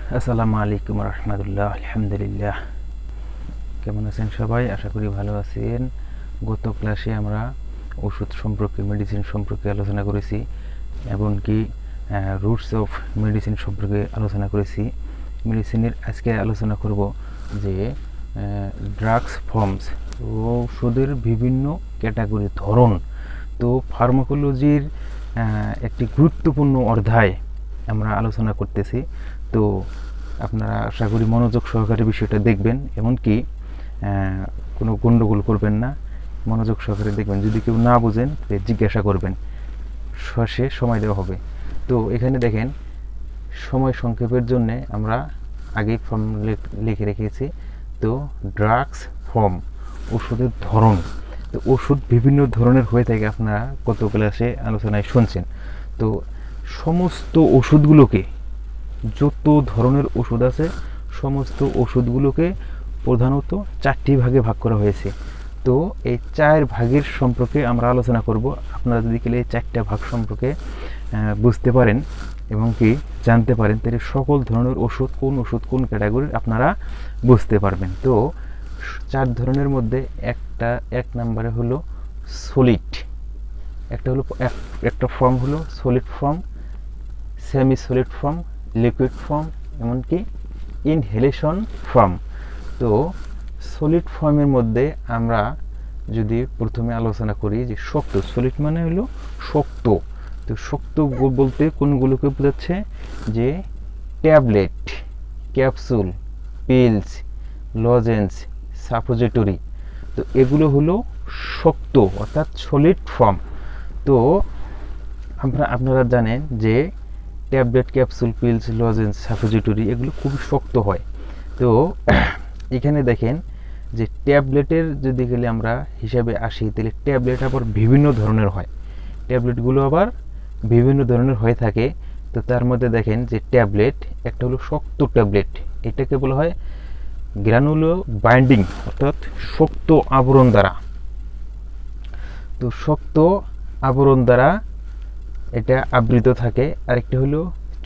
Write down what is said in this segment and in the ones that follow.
আসসালামু আলাইকুম রহমতুল্লাহ। আলহামদুলিল্লাহ। কেমন আছেন সবাই? আশা করি ভালো আছেন। গত ক্লাসে আমরা ওষুধ সম্পর্কে, মেডিসিন সম্পর্কে আলোচনা করেছি, এমনকি রুটস অফ মেডিসিন সম্পর্কে আলোচনা করেছি। মেডিসিনের আজকে আলোচনা করব যে ড্রাগস ফর্মস, ওষুধের বিভিন্ন ক্যাটাগরি, ধরন। তো ফার্মাকোলজির একটি গুরুত্বপূর্ণ অধ্যায় আমরা আলোচনা করতেছি। তো আপনারা আশা করি মনোযোগ সহকারে বিষয়টা দেখবেন, এমনকি কোনো গণ্ডগোল করবেন না, মনোযোগ সহকারে দেখবেন। যদি কেউ না বুঝেন জিজ্ঞাসা করবেন, শেষে সময় দেওয়া হবে। তো এখানে দেখেন, সময় সংক্ষেপের জন্য আমরা আগেই ফর্ম লিখে রেখেছি। তো ড্রাগস ফর্ম, ওষুধের ধরন। তো ওষুধ বিভিন্ন ধরনের হয়ে থাকে, আপনারা গত ক্লাসে আলোচনায় শুনছেন। তো সমস্ত ওষুধগুলোকে, যত ধরনের ওষুধ আছে সমস্ত ওষুধগুলোকে প্রধানত 4টি ভাগে ভাগ করা হয়েছে। তো এই 4 ভাগের সম্পর্কে আমরা আলোচনা করব। আপনারা যদি এই 4টা ভাগ সম্পর্কে বুঝতে পারেন এবং কি জানতে পারেন, তাহলে সকল ধরনের ওষুধ কোন ক্যাটাগরির আপনারা বুঝতে পারবেন। তো 4 ধরনের মধ্যে এক নম্বরে হলো সলিড। একটা ফর্ম হলো solid form, semi solid form, liquid form, এমনকি ইনহেলেশন ফর্ম। তো সলিড ফর্মের মধ্যে আমরা যদি প্রথমে আলোচনা করি যে শক্ত, সলিড মানে হলো শক্ত। তো শক্ত বলতে কোনগুলোকে বোঝাচ্ছে? যে tablet, capsule, pills, lozenge, suppository. তো এগুলো হলো শক্ত, অর্থাৎ সলিড ফর্ম। তো আপনারা জানেন যে tablet, capsule, pills, lozenge, suppository এগুলো খুবই শক্ত হয়। তো এখানে দেখেন যে ট্যাবলেটের যদি গেলে আমরা হিসাবে আসি, তাহলে ট্যাবলেট আবার বিভিন্ন ধরনের হয়। ট্যাবলেটগুলো আবার বিভিন্ন ধরনের হয়ে থাকে। তো তার মধ্যে দেখেন যে ট্যাবলেট, একটা হলো শক্ত ট্যাবলেট, এটাকে বলা হয় গ্রানুলো বাইন্ডিং, অর্থাৎ শক্ত আবরণ দ্বারা। তো শক্ত আবরণ দ্বারা এটা আবৃত থাকে। আরেকটা হলো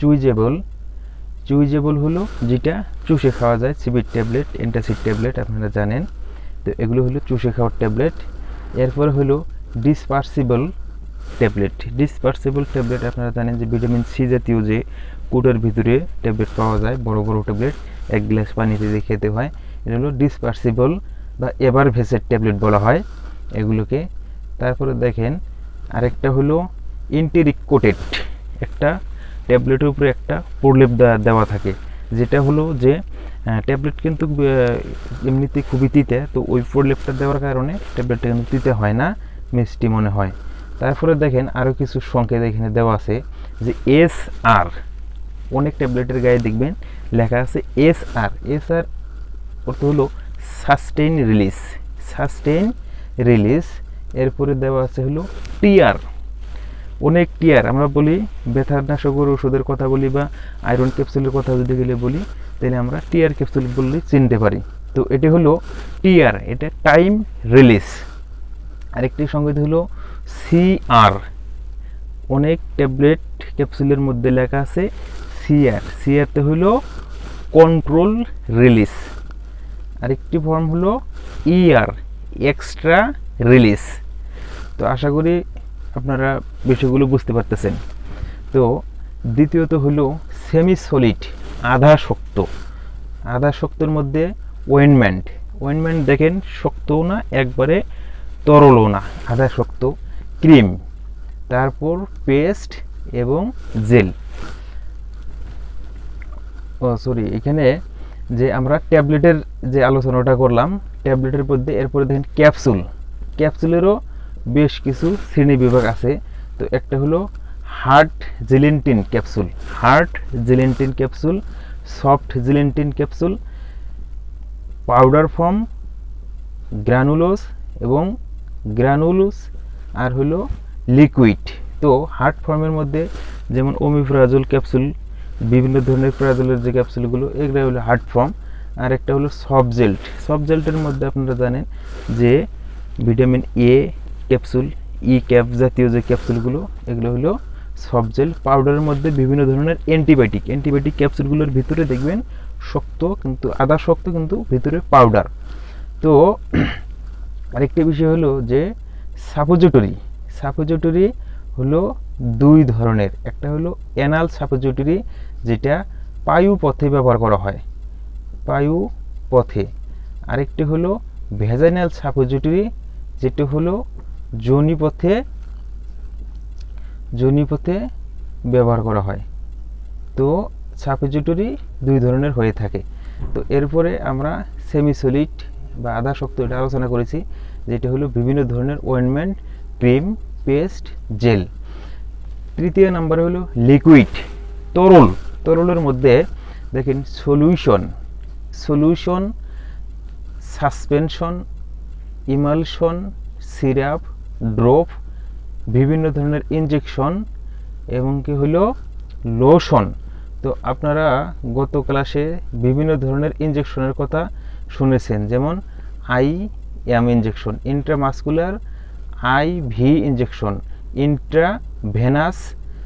চুইজেবল হলো যেটা চুষে খাওয়া যায়, চিবির ট্যাবলেট, অ্যান্টাসিড ট্যাবলেট আপনারা জানেন। তো এগুলো হলো চুষে খাওয়ার ট্যাবলেট। এরপরে হলো ডিসপার্সিবল ট্যাবলেট। আপনারা জানেন যে ভিটামিন সি জাতীয় যে কোটের ভিতরে ট্যাবলেট পাওয়া যায়, বড় বড় ট্যাবলেট, 1 গ্লাস পানিতে দিয়ে খেতে হয়। এটা হলো ডিসপার্সিবল বা এভারভেসেড ট্যাবলেট বলা হয় এগুলোকে। তারপরে দেখেন আরেকটা হলো এন্টেরিক কোটেড, একটা ট্যাবলেটের উপরে একটা প্রলেপ দেওয়া থাকে, যেটা হলো যে ট্যাবলেট কিন্তু এমনিতে খুবই তিতে, তো ওই প্রলেপটা দেওয়ার কারণে ট্যাবলেটটা কিন্তু তিতে হয় না, মিষ্টি মনে হয়। তারপরে দেখেন আরও কিছু সংকেত এখানে দেওয়া আছে যে SR, অনেক ট্যাবলেটের গায়ে দেখবেন লেখা আছে SR অর্থ হলো সাস্টেইন রিলিজ। এরপরে দেওয়া আছে হলো TR, অনেক টিআর। আমরা বলি ব্যথানাশকের ওষুধের কথা বলি বা আয়রন ক্যাপসুলের কথা যদি গেলে বলি, তাহলে আমরা টিআর ক্যাপসুল বললে চিনতে পারি। তো এটি হলো টিআর, এটা টাইম রিলিজ। আরেকটি সংকেত হলো CR, অনেক ট্যাবলেট ক্যাপসুলের মধ্যে লেখা আছে CRতে হলো কন্ট্রোল রিলিজ। আরেকটি ফর্ম হলো ER, এক্সট্রা রিলিজ। তো আশা করি আপনারা বিষয়গুলো বুঝতে পারতেছেন। তো দ্বিতীয়ত হলো সেমি সলিড, আধা শক্তর মধ্যে ওয়েনমেন্ট দেখেন শক্তও না, একবারে তরলও না, আধা শক্ত। ক্রিম, তারপর পেস্ট এবং জেল। এখানে যে আমরা ট্যাবলেটের যে আলোচনাটা করলাম, ট্যাবলেটের মধ্যে এরপরে দেখেন ক্যাপসুলেরও বেশ কিছু শ্রেণী বিভাগ আছে। তো একটা হলো hard gelatin capsule, soft gelatin capsule, powder form, granules আর হলো লিকুইড। তো হার্ড ফর্মের মধ্যে যেমন ওমিপ্রাজোল ক্যাপসুল, বিভিন্ন ধরনের প্রাজোলের যে ক্যাপসুলগুলো, এগুলো হলো হার্ড ফর্ম। আর একটা হলো সফট মধ্যে আপনারা জানেন যে vitamin A capsule, E cap জাতীয় যে ক্যাপসুলগুলো, এগুলো হলো সফট জেল। পাউডারের মধ্যে বিভিন্ন ধরনের অ্যান্টিবায়োটিক ক্যাপসুলগুলোর ভিতরে দেখবেন শক্ত, কিন্তু আধা শক্ত, কিন্তু ভিতরে পাউডার। তো আরেকটি বিষয় হলো যে সাপোজিটরি হলো দুই ধরনের। একটা হলো অ্যানাল সাপোজিটরি, যেটা পায়ু পথে ব্যবহার করা হয়, পায়ু পথে। আরেকটি হলো ভ্যাজাইনাল সাপোজিটরি, যেটা হলো যোনিপথে ব্যবহার করা হয়। তো সাপোজিটরি দুই ধরনের হয়ে থাকে। তো এরপরে আমরা সেমি সলিড বা আধা শক্ত এটা আলোচনা করেছি, যেটা হলো বিভিন্ন ধরনের অয়েন্টমেন্ট, ক্রিম, পেস্ট, জেল। তৃতীয় নাম্বারে হলো লিকুইড, তরলের মধ্যে দেখেন solution, suspension, emulsion, syrup, drop, বিভিন্ন ধরনের ইনজেকশন এবং কি হলো লোশন। তো আপনারা গত ক্লাসে বিভিন্ন ধরনের ইনজেকশনের কথা শুনেছেন, যেমন IM injection, intramuscular IV injection, intravenous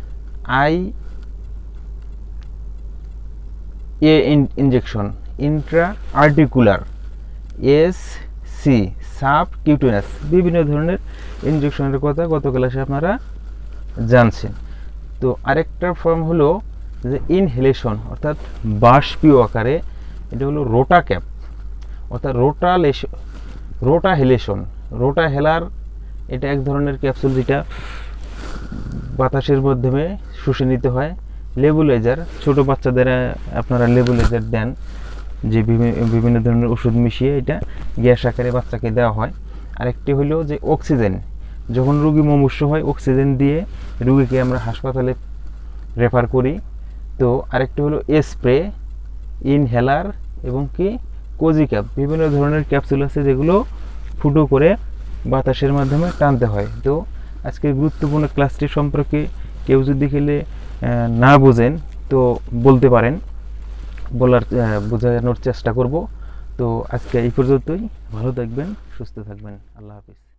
IA injection, intra articular SC, subcutaneous. বিভিন্ন ধরনের ইনজেকশনের কথা গত ক্লাসে আপনারা জানছেন। তো আরেকটা ফর্ম হলো যে ইনহেলেশন, অর্থাৎ বাষ্পীয় আকারে, এটা হলো রোটা ক্যাপ, অর্থাৎ রোটা হেলার। এটা এক ধরনের ক্যাপসুল যেটা বাতাসের মাধ্যমে শুষে নিতে হয়। লেবুলাইজার, ছোট বাচ্চাদের আপনারা লেবুলাইজার দেন, যে বিভিন্ন ধরনের ওষুধ মিশিয়ে এটা গ্যাস আকারে বাচ্চাকে দেওয়া হয়। আরেকটি হলো যে অক্সিজেন, যখন রোগী মুমূর্ষু হয় অক্সিজেন দিয়ে রোগীকে আমরা হাসপাতালে রেফার করি। তো আরেকটি হলো স্প্রে, ইনহেলার এবং কি কোজি ক্যাপ। বিভিন্ন ধরনের ক্যাপসুল আছে যেগুলো ফুটো করে বাতাসের মাধ্যমে টানতে হয়। তো আজকের গুরুত্বপূর্ণ ক্লাসটি সম্পর্কে কেউ যদি না বোঝেন তো বলতে পারেন, বোঝানোর চেষ্টা করব। তো আজকে এই পর্যন্তই। ভালো থাকবেন, সুস্থ থাকবেন। আল্লাহ হাফিজ।